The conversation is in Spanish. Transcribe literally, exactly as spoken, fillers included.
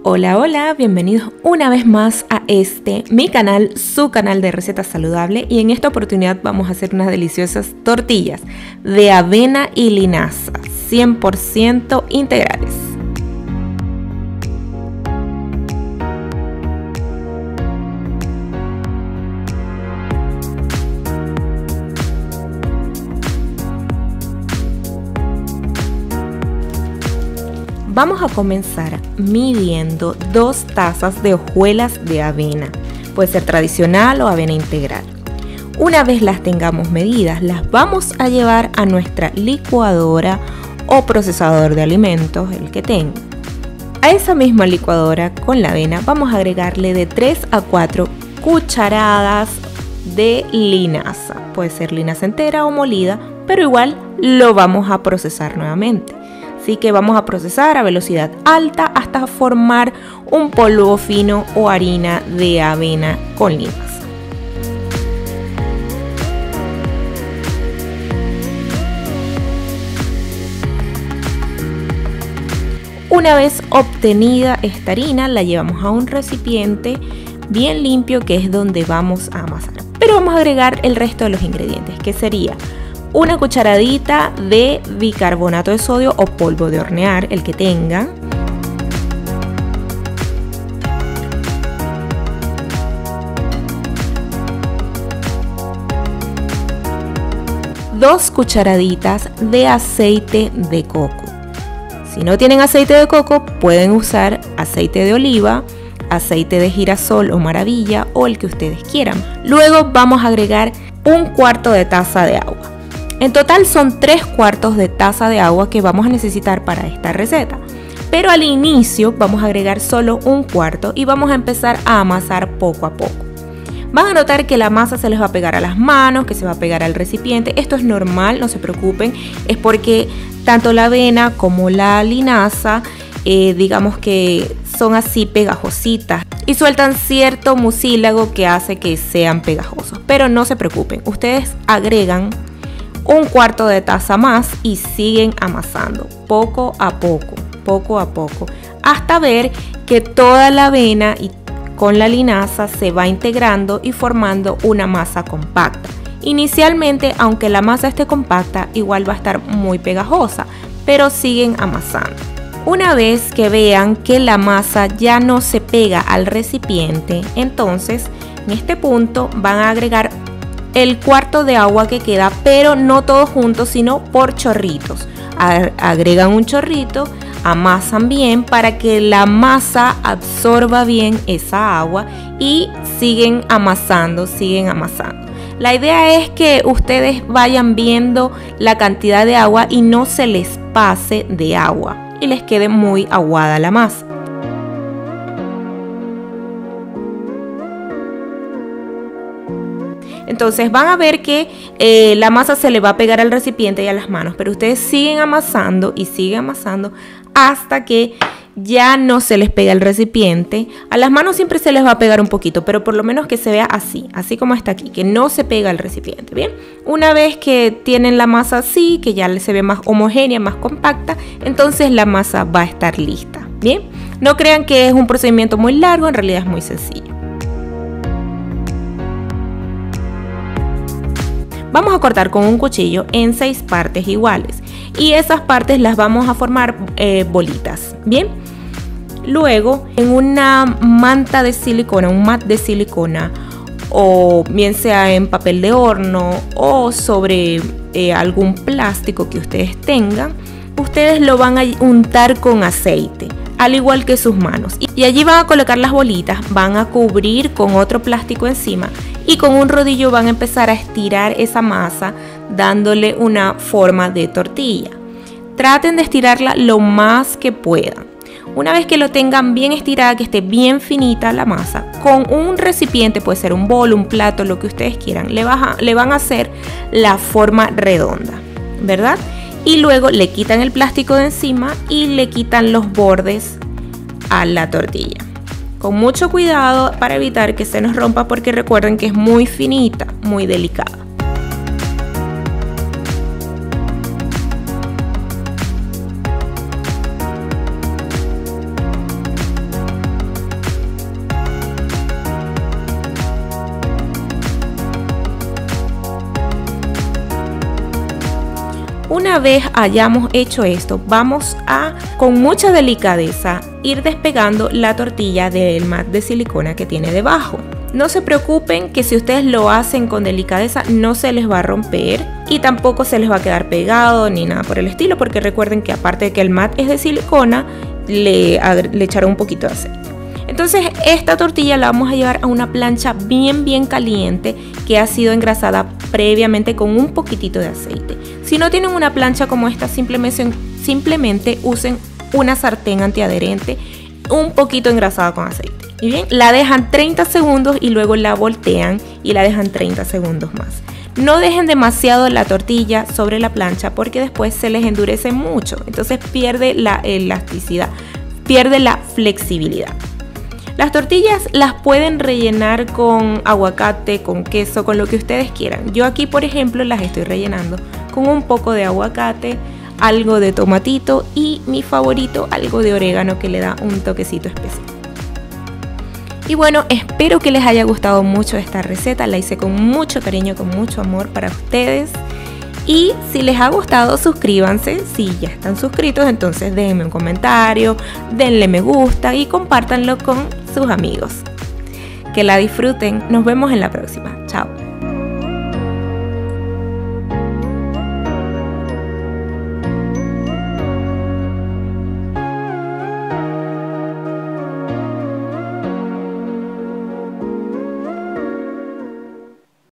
Hola, hola, bienvenidos una vez más a este, mi canal, su canal de recetas saludables, y en esta oportunidad vamos a hacer unas deliciosas tortillas de avena y linaza, cien por ciento integrales. Vamos a comenzar midiendo dos tazas de hojuelas de avena, puede ser tradicional o avena integral. Una vez las tengamos medidas, las vamos a llevar a nuestra licuadora o procesador de alimentos, el que tenga. A esa misma licuadora con la avena vamos a agregarle de tres a cuatro cucharadas de linaza, puede ser linaza entera o molida, pero igual lo vamos a procesar nuevamente. Así que vamos a procesar a velocidad alta hasta formar un polvo fino o harina de avena con linaza. Una vez obtenida esta harina, la llevamos a un recipiente bien limpio, que es donde vamos a amasar. Pero vamos a agregar el resto de los ingredientes, que sería una cucharadita de bicarbonato de sodio o polvo de hornear, el que tenga. Dos cucharaditas de aceite de coco. Si no tienen aceite de coco, pueden usar aceite de oliva, aceite de girasol o maravilla, o el que ustedes quieran. Luego vamos a agregar un cuarto de taza de agua. En total son tres cuartos de taza de agua que vamos a necesitar para esta receta. Pero al inicio vamos a agregar solo un cuarto y vamos a empezar a amasar poco a poco. Van a notar que la masa se les va a pegar a las manos, que se va a pegar al recipiente. Esto es normal, no se preocupen. Es porque tanto la avena como la linaza, eh, digamos que son así pegajositas y sueltan cierto mucílago que hace que sean pegajosos. Pero no se preocupen, ustedes agregan un cuarto de taza más y siguen amasando poco a poco, poco a poco, hasta ver que toda la avena y con la linaza se va integrando y formando una masa compacta. Inicialmente, aunque la masa esté compacta, igual va a estar muy pegajosa, pero siguen amasando. Una vez que vean que la masa ya no se pega al recipiente, entonces en este punto van a agregar el cuarto de agua que queda, pero no todos juntos, sino por chorritos. Agregan un chorrito, amasan bien para que la masa absorba bien esa agua y siguen amasando, siguen amasando. La idea es que ustedes vayan viendo la cantidad de agua y no se les pase de agua y les quede muy aguada la masa. Entonces van a ver que eh, la masa se le va a pegar al recipiente y a las manos, pero ustedes siguen amasando y siguen amasando hasta que ya no se les pega el recipiente. A las manos siempre se les va a pegar un poquito, pero por lo menos que se vea así, así como está aquí, que no se pega el recipiente. Bien, una vez que tienen la masa así, que ya se ve más homogénea, más compacta, entonces la masa va a estar lista. Bien, no crean que es un procedimiento muy largo, en realidad es muy sencillo. Vamos a cortar con un cuchillo en seis partes iguales y esas partes las vamos a formar eh, bolitas. Bien, luego en una manta de silicona, un mat de silicona, o bien sea en papel de horno o sobre eh, algún plástico que ustedes tengan, ustedes lo van a untar con aceite, al igual que sus manos, y allí van a colocar las bolitas, van a cubrir con otro plástico encima y con un rodillo van a empezar a estirar esa masa dándole una forma de tortilla. Traten de estirarla lo más que puedan. Una vez que lo tengan bien estirada, que esté bien finita la masa, con un recipiente, puede ser un bol, un plato, lo que ustedes quieran, le, baja, le van a hacer la forma redonda, ¿verdad? Y luego le quitan el plástico de encima y le quitan los bordes a la tortilla. Con mucho cuidado para evitar que se nos rompa, porque recuerden que es muy finita, muy delicada. Una vez hayamos hecho esto, vamos a, con mucha delicadeza, ir despegando la tortilla del mat de silicona que tiene debajo. No se preocupen que si ustedes lo hacen con delicadeza no se les va a romper y tampoco se les va a quedar pegado ni nada por el estilo, porque recuerden que aparte de que el mat es de silicona, le, le echaron un poquito de aceite. Entonces esta tortilla la vamos a llevar a una plancha bien bien caliente que ha sido engrasada previamente con un poquitito de aceite. Si no tienen una plancha como esta, simplemente, simplemente usen una sartén antiadherente un poquito engrasada con aceite. Y bien, la dejan treinta segundos y luego la voltean y la dejan treinta segundos más. No dejen demasiado la tortilla sobre la plancha porque después se les endurece mucho, entonces pierde la elasticidad, pierde la flexibilidad. Las tortillas las pueden rellenar con aguacate, con queso, con lo que ustedes quieran. Yo aquí, por ejemplo, las estoy rellenando con un poco de aguacate, algo de tomatito y mi favorito, algo de orégano que le da un toquecito especial. Y bueno, espero que les haya gustado mucho esta receta, la hice con mucho cariño, con mucho amor para ustedes. Y si les ha gustado, suscríbanse, si ya están suscritos, entonces déjenme un comentario, denle me gusta y compártanlo con sus amigos. Que la disfruten, nos vemos en la próxima, chao.